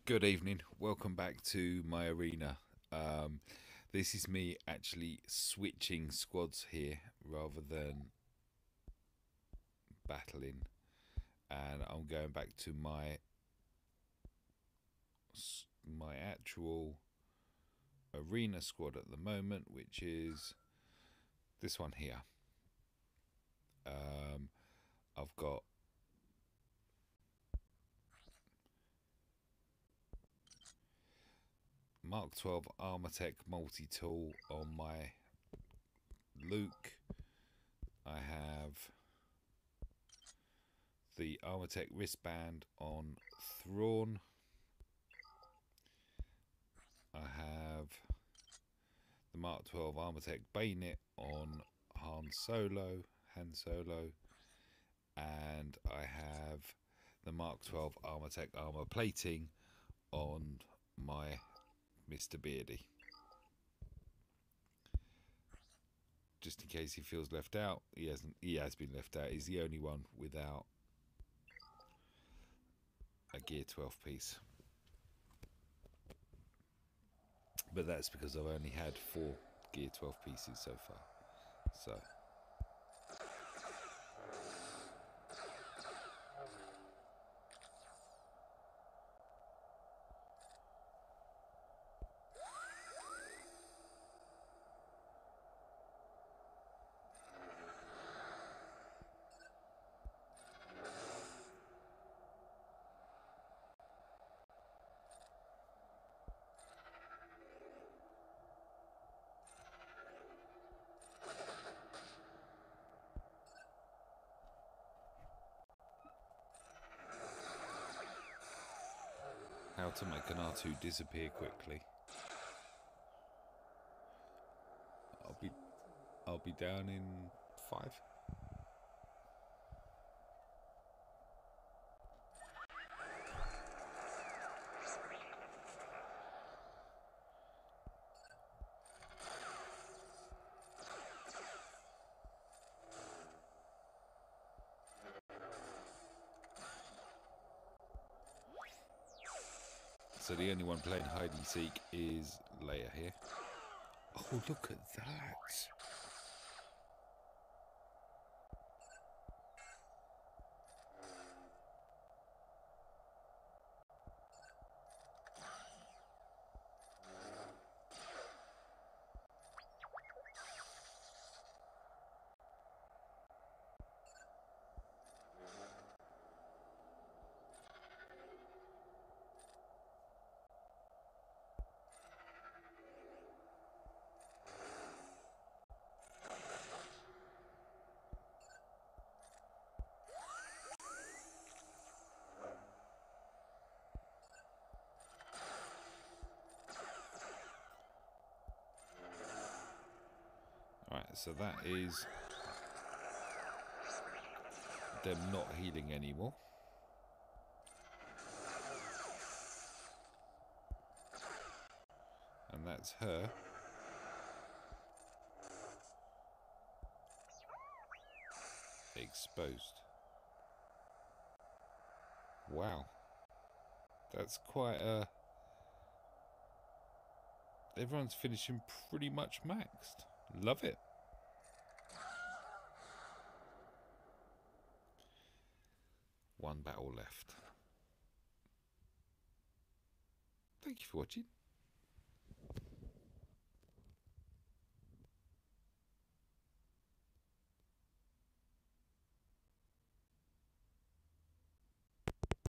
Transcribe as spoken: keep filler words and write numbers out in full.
Good evening. Welcome back to my arena. Um, this is me actually switching squads here rather than battling, and I'm going back to my my actual arena squad at the moment, which is this one here. Um, I've got Mark twelve Armortech multi-tool on my Luke. I have the Armortech wristband on Thrawn. I have the Mark twelve Armortech Bayonet on Han Solo, Han Solo, and I have the Mark twelve Armortech armor plating on my Mister Beardy. Just in case he feels left out, he hasn't. He has been left out. He's the only one without a Gear twelve piece. But that's because I've only had four Gear twelve pieces so far. So. How to make an R two disappear quickly. I'll be I'll be down in five. So the only one playing hide and seek is Leia here. Oh, look at that! Alright, so that is them not healing anymore. And that's her exposed. Wow. That's quite a... Everyone's finishing pretty much maxed. Love it. One battle left. Thank you for watching.